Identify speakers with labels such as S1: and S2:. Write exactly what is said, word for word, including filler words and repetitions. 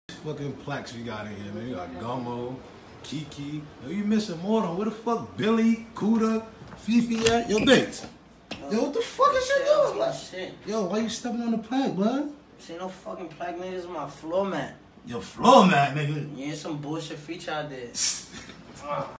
S1: Fucking plaques we got in here, man. You got Gummo, Kiki. Yo, you missing more than where the fuck Billy, Kuda, Fifi at? Yo, Biggs. Yo, what the fuck is you doing?
S2: Like, shit.
S1: Yo, why you stepping on the plaque, blood?
S2: This ain't no fucking plaque, man. This is my floor mat.
S1: Your floor mat, nigga.
S2: Yeah, some bullshit feature I did.